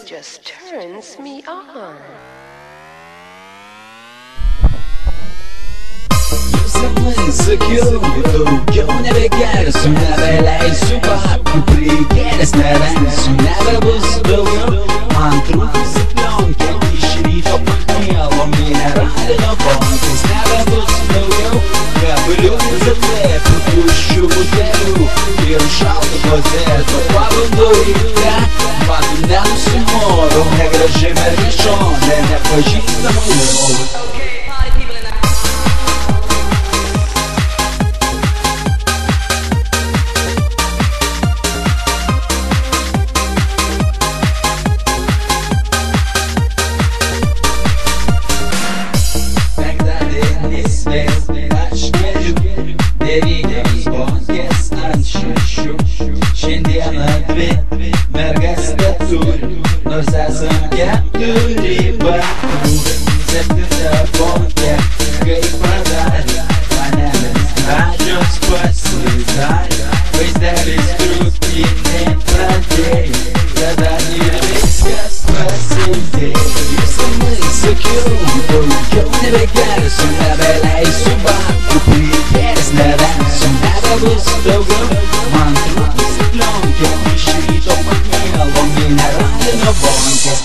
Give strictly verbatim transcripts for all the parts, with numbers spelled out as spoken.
just turns me on. Sakiau, daugiau nebegersiu, nebeleisiu babkių, prigėręs nevensiu, nebebus daugiau. Man trūkusi plionkė iš ryto pakmielo mineralinio bonkės, nebebus daugiau. Gabalių zatlėpių, tuščių butelių ir šalto klozeto. Pabandau ryte, batų nenusimorau, negraži mergišonė, nepažįstama jau. Devynios bonkės ant šešių. Šiandieną dvi mergas teturi, nors esam keturi batų. Septinta bonkė, kaip padarė, panelės gražios pasidarė. Vaizdelis trūkinė pradėjo, tada ir viskas prasidėjo. Senai sakiau, daugiau nebegersiu, nebeleisiu babkių, prigėręs nevensiu, nebebus daugiau. Man trūkusi plionkė iš ryto pakmielo mineralinio bonkės.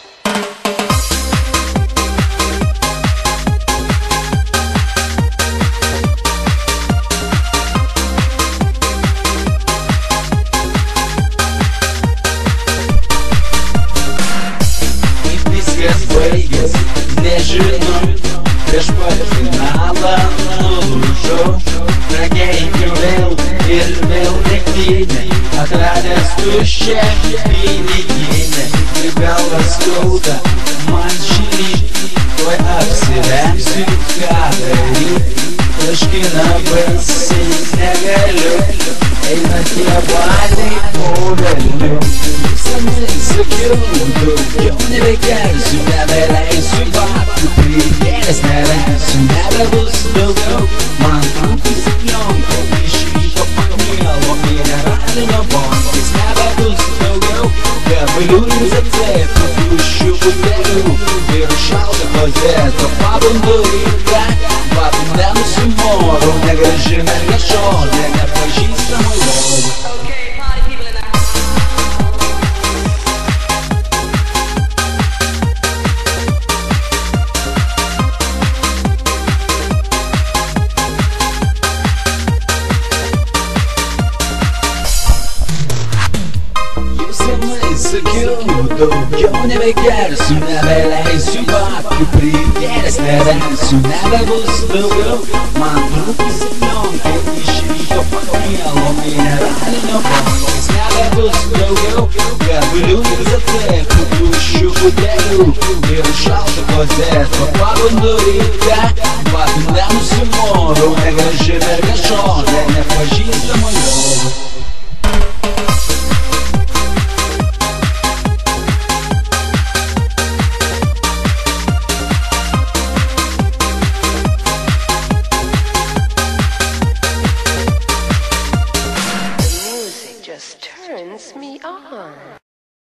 Viskas baigės, nežinau, prieš pat finalą nulūžau. Prakeikiu vėl ir vėl degtinę, atradęs tuščią piniginę. Ir galva skauda man šįryt, tuoj apsiremsiu, ką daryt. Taškina baisiai negaliu, eina tie baliai po velniu. Senai sakiau, daugiau nebegersiu, nebeleisiu babkių, prigėręs nevensiu, nebebus daugiau. Man trūkusi plionkė iš ryto pakmielo mineralinio bonkės, nebebus daugiau. Gabalių zatlėpių, tuščių butelių ir šalto klozeto. Pabandau ryte, batų nenusimorau, negraži mergišonė, nepažįstama jau. Senai sakiau, daugiau nebegersiu, nebeleisiu babkių, prigėręs nevensiu, nebebus daugiau. Man trūkusi plionkė iš ryto pakmielo mineralinio bonkės, nebebus daugiau. Gabalių zatlėpių, tuščių butelių ir šalto klozeto. Pabandau ryte,